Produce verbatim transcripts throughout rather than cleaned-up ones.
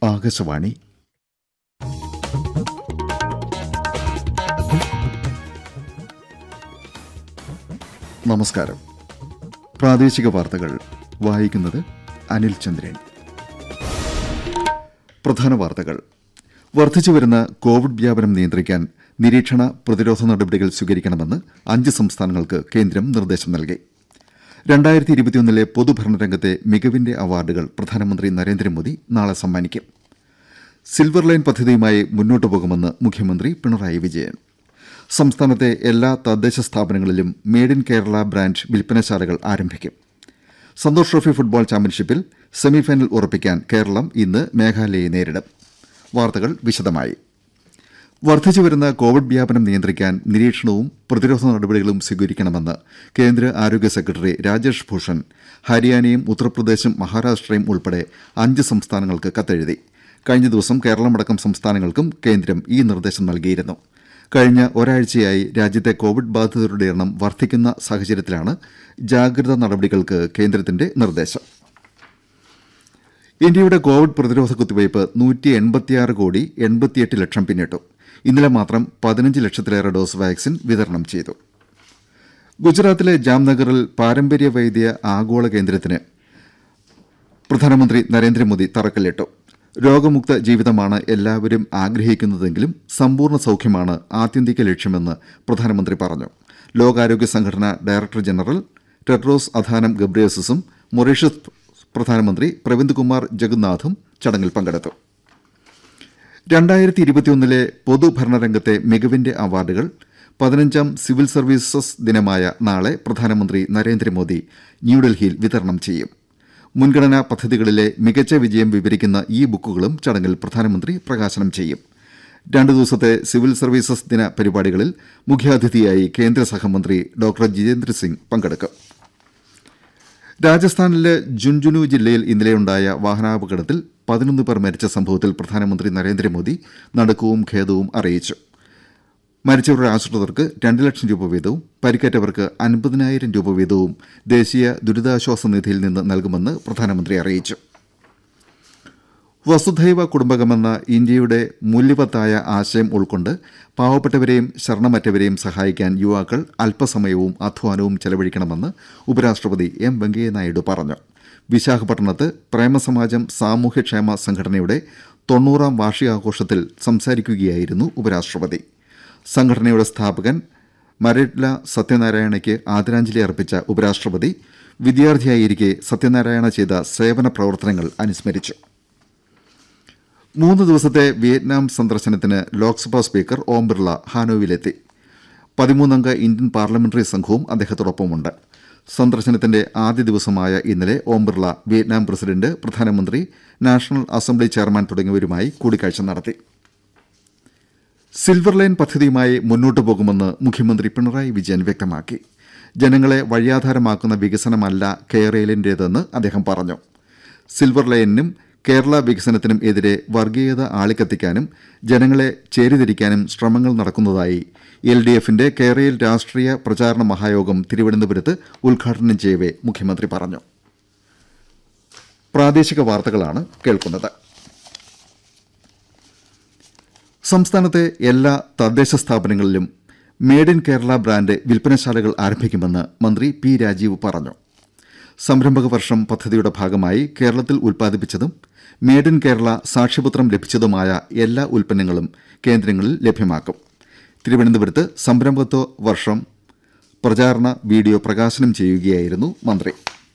ആകാശവാണി. നമസ്കാരം. പ്രാദേശിക വാർത്തകൾ വായിക്കുന്നത് അനിൽ ചന്ദ്രൻ. പ്രധാന വാർത്തകൾ. വർദ്ധിച്ചുവരുന്ന കോവിഡ് വ്യാപനം നിയന്ത്രിക്കാൻ നിരീക്ഷണ പ്രതിരോധ നടപടികൾ സ്വീകരിക്കണമെന്ന് അഞ്ച് സംസ്ഥാനങ്ങൾക്ക് കേന്ദ്രം നിർദ്ദേശം നൽകി. രണ്ടായിരത്തി ഇരുപത്തിയൊന്നിലെ പൊതുഭരണരംഗത്തെ മികവിന്റെ അവാർഡുകൾ പ്രധാനമന്ത്രി നരേന്ദ്രമോദി നാളെ സമ്മാനിക്കും. സിൽവർ ലൈൻ പദ്ധതിയുമായി മുന്നോട്ടു പോകുമെന്ന് മുഖ്യമന്ത്രി പിണറായി വിജയൻ. സംസ്ഥാനത്തെ എല്ലാ തദ്ദേശ സ്ഥാപനങ്ങളിലും മെയ്ഡ് ഇൻ കേരള ബ്രാൻഡ് വിൽപ്പനശാലകൾ ആരംഭിക്കും. സന്തോഷ് ട്രോഫി ഫുട്ബോൾ ചാമ്പ്യൻഷിപ്പിൽ സെമിഫൈനൽ ഉറപ്പിക്കാൻ കേരളം ഇന്ന് മേഘാലയയെ നേരിടും. വാർത്തകൾ വിശദമായി. വർദ്ധിച്ചുവരുന്ന കോവിഡ് വ്യാപനം നിയന്ത്രിക്കാൻ നിരീക്ഷണവും പ്രതിരോധ നടപടികളും സ്വീകരിക്കണമെന്ന് കേന്ദ്ര ആരോഗ്യ സെക്രട്ടറി രാജേഷ് ഭൂഷൺ ഹരിയാനയും ഉത്തർപ്രദേശും മഹാരാഷ്ട്രയും ഉൾപ്പെടെ അഞ്ച് സംസ്ഥാനങ്ങൾക്ക് കത്തെഴുതി. കഴിഞ്ഞ ദിവസം കേരളമടക്കം സംസ്ഥാനങ്ങൾക്കും കേന്ദ്രം ഈ നിർദ്ദേശം നൽകിയിരുന്നു. കഴിഞ്ഞ ഒരാഴ്ചയായി രാജ്യത്തെ കോവിഡ് ബാധിതരുടെ എണ്ണം വർദ്ധിക്കുന്ന സാഹചര്യത്തിലാണ് ജാഗ്രതാ നടപടികൾക്ക് കേന്ദ്രത്തിന്റെ നിർദ്ദേശം. ഇന്ത്യയുടെ കോവിഡ് പ്രതിരോധ കുത്തിവയ്പ് നൂറ്റി എൺപത്തിയാറ് കോടി എൺപത്തിയെട്ട് ലക്ഷം പിന്നിട്ടു. ഇന്നലെ മാത്രം പതിനഞ്ച് ലക്ഷത്തിലേറെ ഡോസ് വാക്സിൻ വിതരണം ചെയ്തു. ഗുജറാത്തിലെ ജാംനഗറിൽ പാരമ്പര്യ വൈദ്യ ആഗോള കേന്ദ്രത്തിന് പ്രധാനമന്ത്രി നരേന്ദ്രമോദി തറക്കല്ലിട്ടു. രോഗമുക്ത ജീവിതമാണ് എല്ലാവരും ആഗ്രഹിക്കുന്നതെങ്കിലും സമ്പൂർണ്ണ സൌഖ്യമാണ് ആത്യന്തിക ലക്ഷ്യമെന്ന് പ്രധാനമന്ത്രി പറഞ്ഞു. ലോകാരോഗ്യ സംഘടന ഡയറക്ടർ ജനറൽ ടെഡ്രോസ് അഥാനം ഗബ്രിയേസസും മൊറീഷ്യസ് പ്രധാനമന്ത്രി പ്രവിന്ദ് കുമാർ ജഗന്നാഥും ചടങ്ങിൽ പങ്കെടുത്തു. രണ്ടായിരത്തി ഇരുപത്തിയൊന്നിലെ പൊതുഭരണരംഗത്തെ മികവിന്റെ അവാർഡുകൾ പതിനഞ്ചാം സിവിൽ സർവീസസ് ദിനമായ നാളെ പ്രധാനമന്ത്രി നരേന്ദ്രമോദി ന്യൂഡൽഹിയിൽ വിതരണം ചെയ്യും. മുൻഗണനാ പദ്ധതികളിലെ മികച്ച വിജയം വിവരിക്കുന്ന ഈ ബുക്കുകളും ചടങ്ങിൽ പ്രധാനമന്ത്രി പ്രകാശനം ചെയ്യും. രണ്ടു ദിവസത്തെ സിവിൽ സർവീസസ് ദിന പരിപാടികളിൽ മുഖ്യാതിഥിയായി കേന്ദ്ര സഹമന്ത്രി ഡോക്ടർ ജിതേന്ദ്ര സിംഗ് പങ്കെടുക്കും. രാജസ്ഥാനിലെ ജുൻജുനു ജില്ലയിൽ ഇന്നലെയുണ്ടായ വാഹനാപകടത്തിൽ പതിനൊന്ന് പേർ മരിച്ച സംഭവത്തിൽ പ്രധാനമന്ത്രി നരേന്ദ്രമോദി നടുക്കവും ഖേദവും അറിയിച്ചു. മരിച്ചവരുടെ ആശ്രിതർക്ക് രണ്ട് ലക്ഷം രൂപ വീതവും പരിക്കേറ്റവർക്ക് അൻപതിനായിരം രൂപ വീതവും ദേശീയ ദുരിതാശ്വാസ നിധിയിൽ നിന്ന് നൽകുമെന്ന് പ്രധാനമന്ത്രി അറിയിച്ചു. വസുധൈവ കുടുംബകമെന്ന ഇന്ത്യയുടെ മൂല്യവത്തായ ആശയം ഉൾക്കൊണ്ട് പാവപ്പെട്ടവരെയും ശരണമറ്റവരെയും സഹായിക്കാൻ യുവാക്കൾ അല്പസമയവും അധ്വാനവും ചെലവഴിക്കണമെന്ന് ഉപരാഷ്ട്രപതി എം വെങ്കയ്യനായിഡു പറഞ്ഞു. വിശാഖപട്ടണത്ത് പ്രേമസമാജം സാമൂഹ്യക്ഷേമ സംഘടനയുടെ തൊണ്ണൂറാം വാർഷികാഘോഷത്തിൽ സംസാരിക്കുകയായിരുന്നു ഉപരാഷ്ട്രപതി. സംഘടനയുടെ സ്ഥാപകൻ മരട്ല സത്യനാരായണയ്ക്ക് ആദരാഞ്ജലി അർപ്പിച്ച ഉപരാഷ്ട്രപതി വിദ്യാർത്ഥിയായിരിക്കെ സത്യനാരായണ ചെയ്ത സേവന പ്രവർത്തനങ്ങൾ അനുസ്മരിച്ചു. മൂന്ന് ദിവസത്തെ വിയറ്റ്നാം സന്ദർശനത്തിന് ലോക്സഭാ സ്പീക്കർ ഓം ബിർള ഹാനോയിലെത്തി. പതിമൂന്നംഗ ഇന്ത്യൻ പാർലമെന്ററി സംഘവും അദ്ദേഹത്തോടൊപ്പമുണ്ട്. സന്ദർശനത്തിന്റെ ആദ്യ ദിവസമായ ഇന്നലെ ഓം ബിർള വിയറ്റ്നാം പ്രസിഡന്റ്, പ്രധാനമന്ത്രി, നാഷണൽ അസംബ്ലി ചെയർമാൻ തുടങ്ങിയവരുമായി കൂടിക്കാഴ്ച നടത്തി. സിൽവർ ലൈൻ പദ്ധതിയുമായി മുന്നോട്ടു പോകുമെന്ന് മുഖ്യമന്ത്രി പിണറായി വിജയൻ വ്യക്തമാക്കി. ജനങ്ങളെ വഴിയാധാരമാക്കുന്ന വികസനമല്ല കേരളത്തിന്റേതെന്ന് അദ്ദേഹം പറഞ്ഞു. സിൽവർ ലൈനിനും കേരള വികസനത്തിനും എതിരെ വർഗീയത ആളിക്കത്തിക്കാനും ജനങ്ങളെ ചേരിതിരിക്കാനും ശ്രമങ്ങൾ നടക്കുന്നതായി എൽ ഡി എഫിന്റെ കേരളയിൽ രാഷ്ട്രീയ പ്രചാരണ മഹായോഗം തിരുവനന്തപുരത്ത് ഉദ്ഘാടനം ചെയ്യവെ മുഖ്യമന്ത്രി പറഞ്ഞു. പ്രാദേശിക വാർത്തകളാണ് കേൾക്കുന്നത്. സംസ്ഥാനത്തെ എല്ലാ തദ്ദേശ സ്ഥാപനങ്ങളിലും മെയ്ഡ് ഇൻ കേരള ബ്രാൻഡ് വിൽപ്പനശാലകൾ ആരംഭിക്കുമെന്ന് മന്ത്രി പി രാജീവ് പറഞ്ഞു. സംരംഭക വർഷം പദ്ധതിയുടെ ഭാഗമായി കേരളത്തിൽ ഉൽപ്പാദിപ്പിച്ചതും മെയ്ഡ് ഇൻ കേരള സാക്ഷ്യപത്രം ലഭിച്ചതുമായ എല്ലാ ഉൽപ്പന്നങ്ങളും കേന്ദ്രങ്ങളിൽ ലഭ്യമാക്കും. തിരുവനന്തപുരത്ത് സംരംഭകത്വ വർഷം പ്രചാരണ വീഡിയോ പ്രകാശനം ചെയ്യുകയായിരുന്നു മന്ത്രി.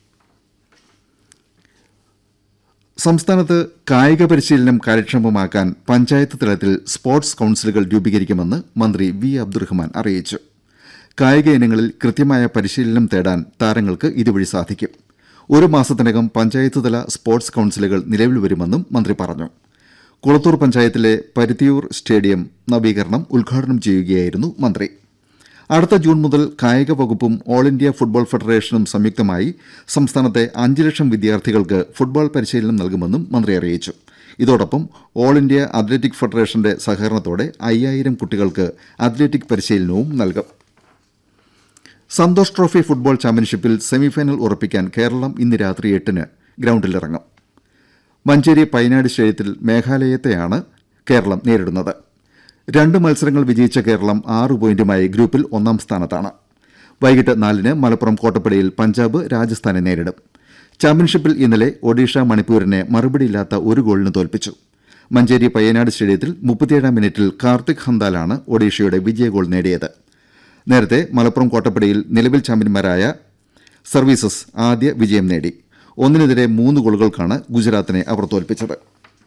സംസ്ഥാനത്ത് കായിക പരിശീലനം കാര്യക്ഷമമാക്കാൻ പഞ്ചായത്ത് തലത്തിൽ സ്പോർട്സ് കൌൺസിലുകൾ രൂപീകരിക്കുമെന്ന് മന്ത്രി വി അബ്ദുറഹ്മാൻ അറിയിച്ചു. കായിക ഇനങ്ങളിൽ കൃത്യമായ പരിശീലനം തേടാൻ താരങ്ങൾക്ക് ഇതുവഴി സാധിക്കും. ഒരു മാസത്തിനകം പഞ്ചായത്ത് തല സ്പോർട്സ് കൌൺസിലുകൾ നിലവിൽ വരുമെന്നും മന്ത്രി പറഞ്ഞു. കുളത്തൂർ പഞ്ചായത്തിലെ പരുത്തിയൂർ സ്റ്റേഡിയം നവീകരണം ഉദ്ഘാടനം ചെയ്യുകയായിരുന്നു മന്ത്രി. അടുത്ത ജൂൺ മുതൽ കായിക വകുപ്പും ഓൾ ഇന്ത്യ ഫുട്ബോൾ ഫെഡറേഷനും സംയുക്തമായി സംസ്ഥാനത്തെ അഞ്ച് ലക്ഷം വിദ്യാർത്ഥികൾക്ക് ഫുട്ബോൾ പരിശീലനം നൽകുമെന്നും മന്ത്രി അറിയിച്ചു. ഇതോടൊപ്പം ഓൾ ഇന്ത്യ അത്ലറ്റിക് ഫെഡറേഷന്റെ സഹകരണത്തോടെ അയ്യായിരം കുട്ടികൾക്ക് അത്ലറ്റിക് പരിശീലനവും നൽകും. സന്തോഷ് ട്രോഫി ഫുട്ബോൾ ചാമ്പ്യൻഷിപ്പിൽ സെമിഫൈനൽ ഉറപ്പിക്കാൻ കേരളം ഇന്ന് രാത്രി എട്ടിന് ഗ്രൌണ്ടിലിറങ്ങും. മഞ്ചേരി പൈനാട് സ്റ്റേഡിയത്തിൽ മേഘാലയത്തെയാണ് കേരളം നേരിടുന്നത്. രണ്ട് മത്സരങ്ങൾ വിജയിച്ച കേരളം ആറ് പോയിന്റുമായി ഗ്രൂപ്പിൽ ഒന്നാം സ്ഥാനത്താണ്. വൈകിട്ട് നാലിന് മലപ്പുറം കോട്ടപ്പടിയിൽ പഞ്ചാബ് രാജസ്ഥാനെ നേരിടും. ചാമ്പ്യൻഷിപ്പിൽ ഇന്നലെ ഒഡീഷ മണിപ്പൂരിനെ മറുപടിയില്ലാത്ത ഒരു ഗോളിന് തോൽപ്പിച്ചു. മഞ്ചേരി പയ്യനാട് സ്റ്റേഡിയത്തിൽ മുപ്പത്തിയേഴാം മിനിറ്റിൽ കാർത്തിക് ഹന്താലാണ് ഒഡീഷയുടെ വിജയ ഗോൾ നേടിയത്. നേരത്തെ മലപ്പുറം കോട്ടപ്പടിയിൽ നിലവിൽ ചാമ്പ്യന്മാരായ സർവീസസ് ആദ്യ വിജയം നേടി. ഒന്നിനെതിരെ മൂന്ന് ഗോളുകൾക്കാണ് ഗുജറാത്തിനെ അവർ തോൽപ്പിച്ചത്.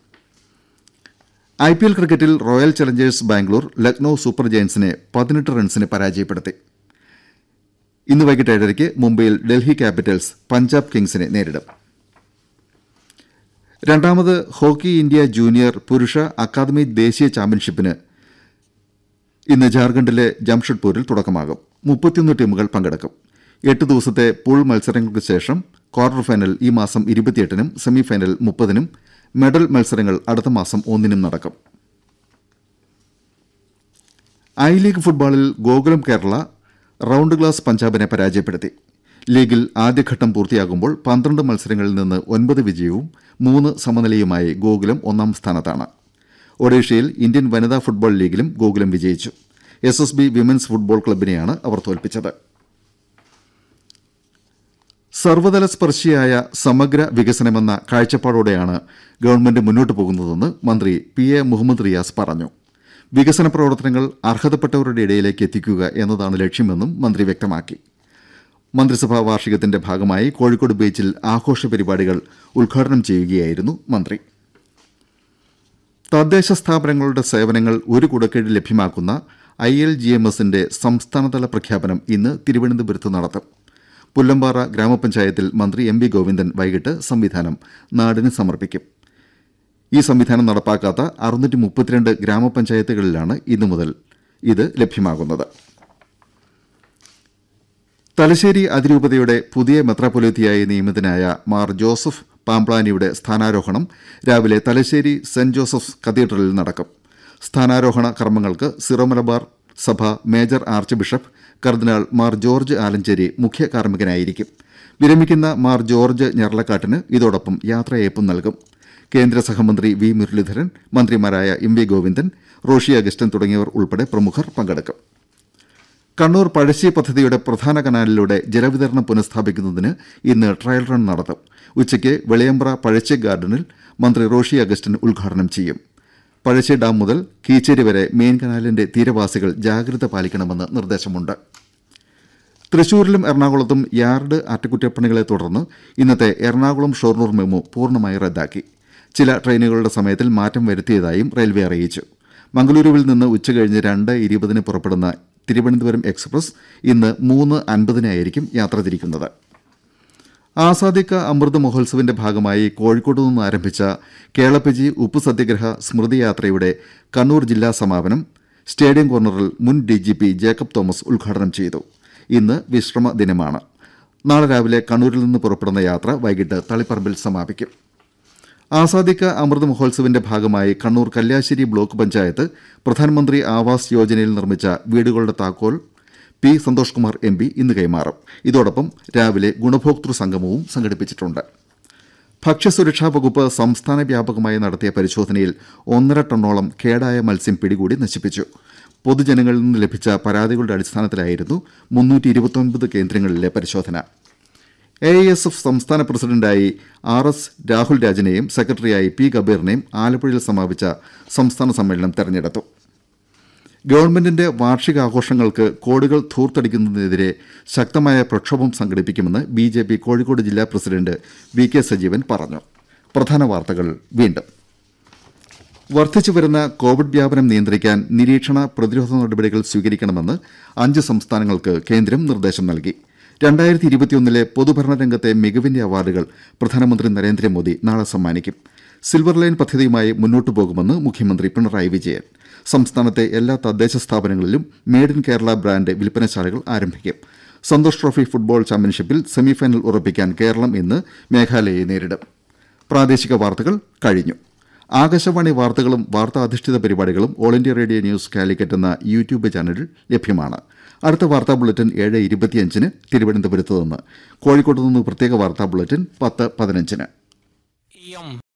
ഐപിഎൽ ക്രിക്കറ്റിൽ royal challengers Bangalore Lucknow super ജയന്റ്സിനെ പതിനെട്ട് റൺസിന് പരാജയപ്പെടുത്തി. ഇന്ന് വൈകിട്ട് ഏഴരയ്ക്ക് മുംബൈയിൽ ഡൽഹി ക്യാപിറ്റൽസ് പഞ്ചാബ് കിങ്സിനെ നേരിടും. രണ്ടാമത് ഹോക്കി ഇന്ത്യ ജൂനിയർ പുരുഷ അക്കാദമി ദേശീയ ചാമ്പ്യൻഷിപ്പിന് ഇന്ന് ജാർഖണ്ഡിലെ ജംഷഡ്പൂരിൽ തുടക്കമാകും. മുപ്പത്തിയൊന്ന് ടീമുകൾ പങ്കെടുക്കും. എട്ട് ദിവസത്തെ പൂൾ മത്സരങ്ങൾക്ക് ശേഷം ക്വാർട്ടർ ഫൈനൽ ഈ മാസം ഇരുപത്തിയെട്ടിനും സെമിഫൈനൽ മുപ്പതിനും മെഡൽ മത്സരങ്ങൾ അടുത്ത മാസം ഒന്നിനും നടക്കും. ഐ ലീഗ് ഫുട്ബോളിൽ ഗോകുലം കേരള റൌണ്ട് ഗ്ലാസ് പഞ്ചാബിനെ പരാജയപ്പെടുത്തി. ലീഗിൽ ആദ്യഘട്ടം പൂർത്തിയാകുമ്പോൾ പന്ത്രണ്ട് മത്സരങ്ങളിൽ നിന്ന് ഒൻപത് വിജയവും മൂന്ന് സമനിലയുമായി ഗോകുലം ഒന്നാം സ്ഥാനത്താണ്. ഒഡീഷയിൽ ഇന്ത്യൻ വനിതാ ഫുട്ബോൾ ലീഗിലും ഗോകുലം വിജയിച്ചു. S S B women's football ക്ലബിനെയാണ് അവർ തോൽപ്പിച്ചത്. സർവ്വതല സ്പർശിയായ സമഗ്ര വികസനമെന്ന കാഴ്ചപ്പാടോടെയാണ് ഗവൺമെന്റ് മുന്നോട്ട് പോകുന്നതെന്ന് മന്ത്രി പി എ മുഹമ്മദ് റിയാസ് പറഞ്ഞു. വികസന പ്രവർത്തനങ്ങൾ അർഹതപ്പെട്ടവരുടെ ഇടയിലേക്ക് എത്തിക്കുക എന്നതാണ് ലക്ഷ്യമെന്നും മന്ത്രി വ്യക്തമാക്കി. മന്ത്രിസഭാ വാർഷികത്തിന്റെ ഭാഗമായി കോഴിക്കോട് ബീച്ചിൽ ആഘോഷ പരിപാടികൾ ഉദ്ഘാടനം ചെയ്യുകയായിരുന്നു മന്ത്രി. തദ്ദേശ സ്ഥാപനങ്ങളുടെ സേവനങ്ങൾ ഒരു കുടക്കീഴിൽ ലഭ്യമാക്കുന്ന ഐ എൽ ജി എം എസിന്റെ സംസ്ഥാനതല പ്രഖ്യാപനം ഇന്ന് തിരുവനന്തപുരത്ത് നടത്തും. പുല്ലമ്പാറ ഗ്രാമപഞ്ചായത്തിൽ മന്ത്രി എം വി ഗോവിന്ദൻ വൈകിട്ട് സംവിധാനം നാടിന് സമർപ്പിക്കും. ഈ സംവിധാനം നടപ്പാക്കാത്ത അറുന്നൂറ്റി മുപ്പത്തിരണ്ട് ഗ്രാമപഞ്ചായത്തുകളിലാണ് ഇന്നു മുതൽ ഇത് ലഭ്യമാകുന്നത്. തലശ്ശേരി അതിരൂപതയുടെ പുതിയ മെത്രാപ്പൊലീത്തയായി നിയമിതനായ മാർ ജോസഫ് പാംപ്ലാനിയുടെ സ്ഥാനാരോഹണം രാവിലെ തലശ്ശേരി സെന്റ് ജോസഫ്സ് കത്തീഡ്രലിൽ നടക്കും. സ്ഥാനാരോഹണ കർമ്മങ്ങൾക്ക് സിറോ മലബാർ സഭ മേജർ ആർച്ച് ബിഷപ്പ് കർദിനാൾ മാർ ജോർജ് ആലഞ്ചേരി മുഖ്യ കാർമ്മികനായിരിക്കും. വിരമിക്കുന്ന മാർ ജോർജ് ഞെർലക്കാട്ടിന് ഇതോടൊപ്പം യാത്രയയപ്പും നൽകും. കേന്ദ്ര സഹമന്ത്രി വി മുരളീധരൻ, മന്ത്രിമാരായ എം വി ഗോവിന്ദൻ, റോഷി അഗസ്റ്റിൻ തുടങ്ങിയവർ ഉൾപ്പെടെ പ്രമുഖർ പങ്കെടുക്കും. കണ്ണൂർ പഴശ്ശി പദ്ധതിയുടെ പ്രധാന കനാലിലൂടെ ജലവിതരണം പുനഃസ്ഥാപിക്കുന്നതിന് ഇന്ന് ട്രയൽ റൺ നടത്തും. ഉച്ചയ്ക്ക് വെളിയമ്പ്ര പഴശ്ശി ഗാർഡനിൽ മന്ത്രി റോഷി അഗസ്റ്റിൻ ഉദ്ഘാടനം ചെയ്യും. പഴശ്ശി ഡാം മുതൽ കീച്ചേരി വരെ മെയിൻ കനാലിന്റെ തീരവാസികൾ ജാഗ്രത പാലിക്കണമെന്ന് നിർദ്ദേശമുണ്ട്. തൃശൂരിലും എറണാകുളത്തും യാർഡ് അറ്റകുറ്റപ്പണികളെ തുടർന്ന് ഇന്നത്തെ എറണാകുളം ഷൊർണൂർ മെമു പൂർണ്ണമായി റദ്ദാക്കി. ചില ട്രെയിനുകളുടെ സമയത്തിൽ മാറ്റം വരുത്തിയതായും റെയിൽവേ അറിയിച്ചു. മംഗളൂരുവിൽ നിന്ന് ഉച്ചകഴിഞ്ഞ് രണ്ട് ഇരുപതിന് പുറപ്പെടുന്ന തിരുവനന്തപുരം എക്സ്പ്രസ് ഇന്ന് മൂന്ന് അൻപതിനായിരിക്കും യാത്ര തിരിക്കുന്നത്. ആസാദി കാ അമൃത് മഹോത്സവിന്റെ ഭാഗമായി കോഴിക്കോട് നിന്ന് ആരംഭിച്ച കേളപ്പജി ഉപ്പ് സത്യാഗ്രഹ സ്മൃതിയാത്രയുടെ കണ്ണൂർ ജില്ലാ സമാപനം സ്റ്റേഡിയം കോർണറിൽ മുൻ D G P Jacob Thomas ഉദ്ഘാടനം ചെയ്തു. ഇന്ന് വിശ്രമ ദിനമാണ്. നാളെ രാവിലെ കണ്ണൂരിൽ നിന്ന് പുറപ്പെടുന്ന യാത്ര വൈകിട്ട് തളിപ്പറമ്പിൽ സമാപിക്കും. ആസാദി കാ അമൃത് മഹോത്സവിന്റെ ഭാഗമായി കണ്ണൂർ കല്യാശ്ശേരി ബ്ലോക്ക് പഞ്ചായത്ത് പ്രധാനമന്ത്രി ആവാസ് യോജനയിൽ നിർമ്മിച്ച വീടുകളുടെ താക്കോൽ P Santhosh Kumar M P ഇന്ന് കൈമാറും. ഇതോടൊപ്പം രാവിലെ ഗുണഭോക്തൃ സംഗമവും സംഘടിപ്പിച്ചിട്ടുണ്ട്. ഭക്ഷ്യസുരക്ഷാ വകുപ്പ് സംസ്ഥാന വ്യാപകമായി നടത്തിയ പരിശോധനയിൽ ഒന്നര ടണ്ണോളം കേടായ മത്സ്യം പിടികൂടി നശിപ്പിച്ചു. പൊതുജനങ്ങളിൽ നിന്ന് ലഭിച്ച പരാതികളുടെ അടിസ്ഥാനത്തിലായിരുന്നു മുന്നൂറ്റി ഇരുപത്തിയൊൻപത് കേന്ദ്രങ്ങളിലെ പരിശോധന. എ ഐ എസ് എഫ് സംസ്ഥാന പ്രസിഡന്റായി ആർ എസ് രാഹുൽ രാജിനെയും സെക്രട്ടറിയായി പി കബീറിനെയും ആലപ്പുഴയിൽ സമാപിച്ച സംസ്ഥാന സമ്മേളനം തെരഞ്ഞെടുത്തു. ഗവൺമെന്റിന്റെ വാർഷികാഘോഷങ്ങൾക്ക് കോടികൾ ധൂർത്തടിക്കുന്നതിനെതിരെ ശക്തമായ പ്രക്ഷോഭം സംഘടിപ്പിക്കുമെന്ന് ബി ജെ പി കോഴിക്കോട് ജില്ലാ പ്രസിഡന്റ് വി കെ സജീവൻ പറഞ്ഞു. പ്രധാന വാർത്തകൾ വീണ്ടും. വർദ്ധിച്ചുവരുന്ന കോവിഡ് വ്യാപനം നിയന്ത്രിക്കാൻ നിരീക്ഷണ പ്രതിരോധ നടപടികൾ സ്വീകരിക്കണമെന്ന് അഞ്ച് സംസ്ഥാനങ്ങൾക്ക് കേന്ദ്രം നിർദ്ദേശം നൽകി. രണ്ടായിരത്തി ഇരുപത്തിയൊന്നിലെ പൊതുഭരണ രംഗത്തെ മികവിന്റെ അവാർഡുകൾ പ്രധാനമന്ത്രി നരേന്ദ്രമോദി നാളെ സമ്മാനിക്കും. സിൽവർ ലൈൻ പദ്ധതിയുമായി മുന്നോട്ടു പോകുമെന്ന് മുഖ്യമന്ത്രി പിണറായി വിജയൻ. സംസ്ഥാനത്തെ എല്ലാ തദ്ദേശ സ്ഥാപനങ്ങളിലും മെയ്ഡ് ഇൻ കേരള ബ്രാൻഡ് വിൽപ്പനശാലകൾ ആരംഭിക്കും. സന്തോഷ് ട്രോഫി ഫുട്ബോൾ ചാമ്പ്യൻഷിപ്പിൽ സെമിഫൈനൽ ഉറപ്പിക്കാൻ കേരളം ഇന്ന് മേഘാലയയെ നേരിടും. പ്രാദേശിക വാർത്തകൾ കഴിഞ്ഞു. ആകാശവാണി വാർത്തകളും വാർത്താധിഷ്ഠിത പരിപാടികളും All India Radio News Calicut എന്ന യൂട്യൂബ് ചാനലിൽ ലഭ്യമാണ്. അടുത്ത വാർത്താ ബുള്ളറ്റിൻ ഏഴ് ഇരുപത്തിയഞ്ചിന് തിരുവനന്തപുരത്ത് നിന്ന്. കോഴിക്കോട്ട് നിന്ന് പ്രത്യേക വാർത്താ ബുള്ളറ്റിൻ പത്ത് പതിനഞ്ചിന്.